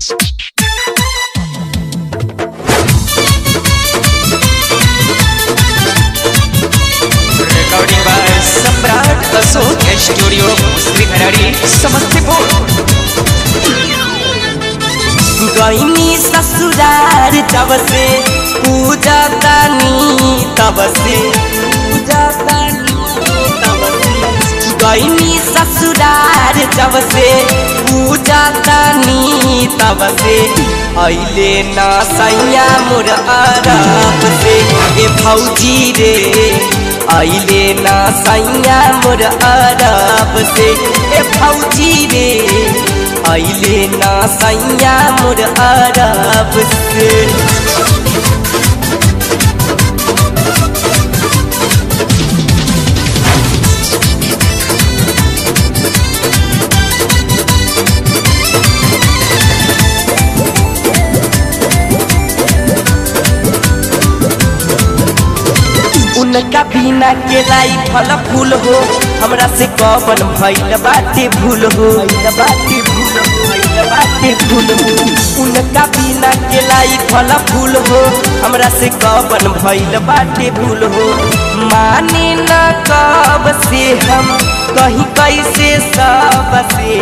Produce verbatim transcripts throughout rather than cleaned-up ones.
Recording by Samrat Ashok studio Shrihari Samastipur. गईनी ससुरार जब से पूजा तानी तब से पूजा तानी तब से गईनी ससुरार जब से पूजा तानी तब से अइले ना सैया मोर अरब से ए भौजी रे अइले ना सैया मोर अरब से ए भौजी रे अइले ना सैया मोर अरब से। उनका बिना के लाई फल फूल हो हमरा से कवन भइल बाटे भूल हो बाटे भूल हो बाटे भूल हो। उनका बिना के लाई फल फूल हो हमरा से कवन भइल बाटे भूल हो। माने न कब से हम कहीं कैसे सब से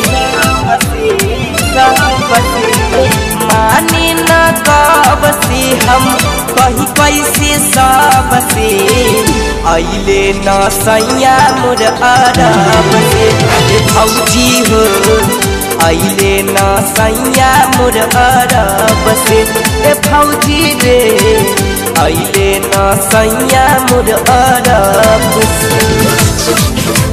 सब से माने न कब से हम कहीं कैसे सब से अइले न सैया मोर अरब से ए भौजी हो अइले न सैया मोर अरब से ए भौजी रे अइले न सैया मोर अरब से।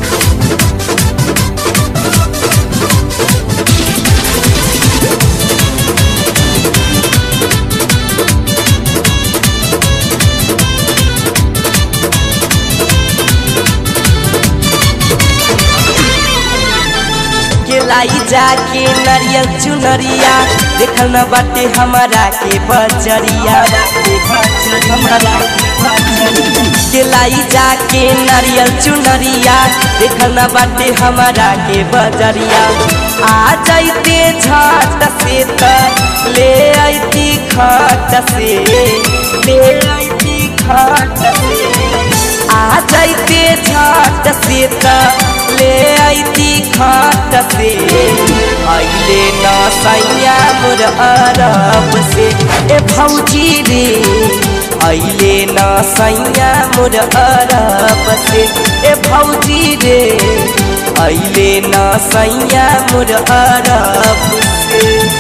लाई जाके नरियल चुनरिया देखल न बाटे हमारा के बजरिया हमारा के लाई जाके नरियल चुनरिया देखल न बाटे हमारा के बजरिया। आ जाइते झट से त ले आइती खट से ले आइती खट से आ जाइते झट से त ले आइती खट से अइले ना सैया मोर अरब से ए भौजी रे अइले ना सैया मोर अरब से ए भौजी रे अइले ना सैया मोर अरब से।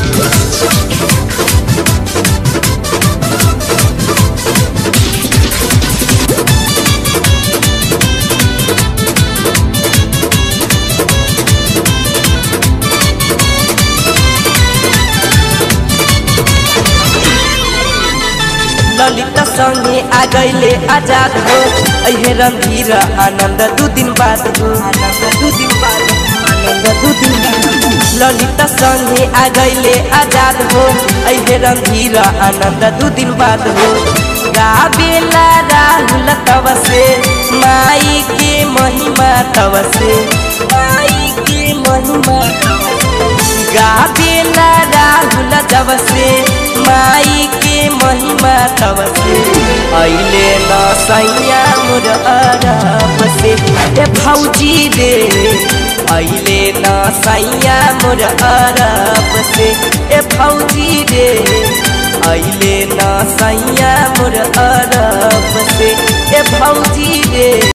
ललिता संगे आ गईले आजाद हो अहे रणधीर आनंद दू दिन बाद हो आनंद दू दिन बाद आनंद दू दिन बाद ललिता संगे आ गईले आजाद हो अहे रणधीर आनंद दू दिन बाद हो। गावेला राहुल तब से माई के महिमा तब से माई के महिमा गावेला राहुल जब से माई के महिमा तब से अइले न सैया मोर अरब से ए भौजी रे अइले न सैया मोर अरब से ए भौजी रे अइले न सैया मोर अरब से ए भौजी रे।